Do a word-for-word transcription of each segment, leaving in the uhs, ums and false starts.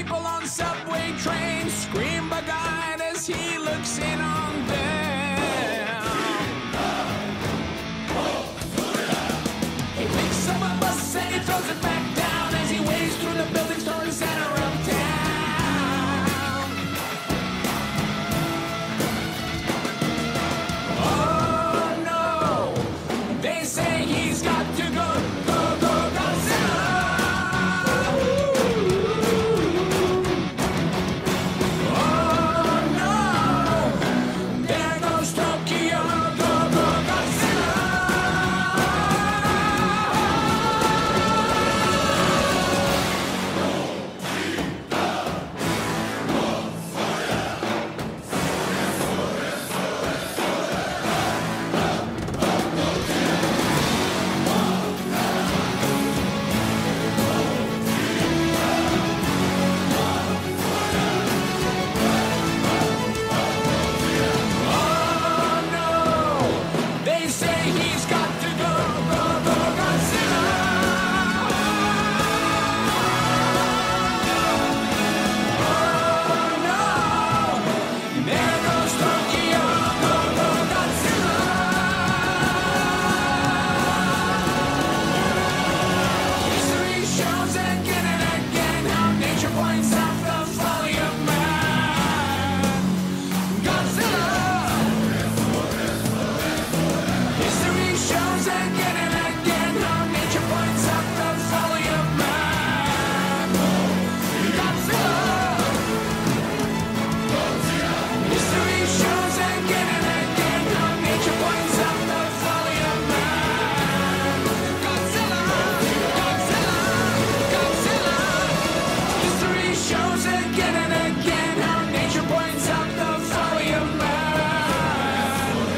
People on subway trains scream bug-eyed as he looks in on them. He picks up a bus and he throws it back down as he waves through the buildings toward the center of town.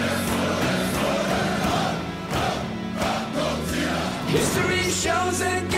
History shows again.